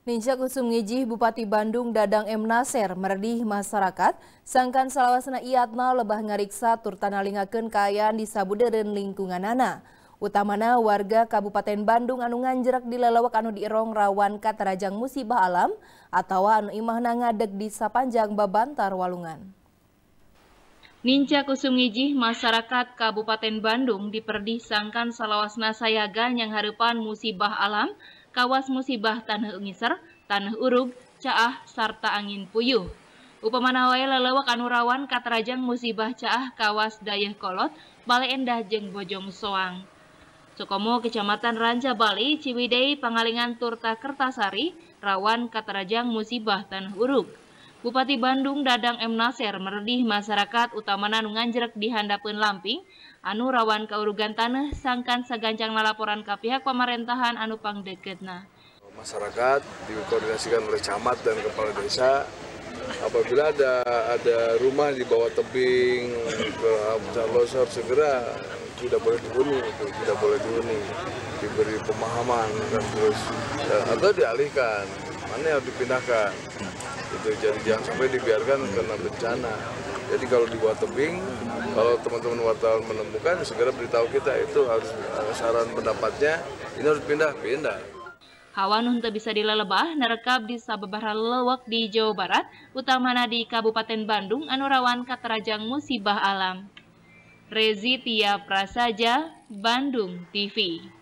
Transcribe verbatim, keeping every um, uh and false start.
Ninja kusum ngijih Bupati Bandung Dadang M. Nasir meredih masyarakat sangkan salawasana iatna lebah ngariksa tur tanalingakeun kaayaan di sabudeureun lingkunganana. Utamana warga Kabupaten Bandung anu nganjrek di lelewek anu diirong rawan katarajang musibah alam atau anu imahna ngadeg di sapanjang babantar walungan. Ninja kusum ngijih masyarakat Kabupaten Bandung diperdih sangkan salawasna sayaga yang hareupan musibah alam kawas musibah tanah ngiser, tanah urug, caah, sarta angin puyuh. Upamana wae lelewek anu rawan katarajang musibah caah kawas dayeuh kolot, Bale Endah jeung Bojong Soang. Sukomo Kecamatan Ranca Bali, Ciwidey, Pangalingan Turta Kertasari, rawan katarajang musibah tanah urug. Bupati Bandung Dadang M. Nasir meredih masyarakat utamana nu nganjrek di handapeun lamping anu rawan kaurugan tanah sangkan sagancang laporan ka pihak pemerintahan anu pangdeukeutna. Masyarakat dikoordinasikan oleh camat dan kepala desa apabila ada ada rumah di bawah tebing ke losor segera tidak boleh dihuni, itu tidak boleh dihuni, diberi pemahaman dan terus atau dialihkan, mana yang dipindahkan. Itu jadi jangan sampai dibiarkan karena bencana. Jadi kalau di bawah tebing, kalau teman-teman wartawan menemukan segera beritahu kita, itu harus saran pendapatnya ini harus pindah-pindah. Hawa nu teu bisa dilelebah nerekab di sababaraha leuweuk di Jawa Barat, utamana di Kabupaten Bandung anu rawan katarajang musibah alam. Rezi Tia Prasaja, Bandung T V.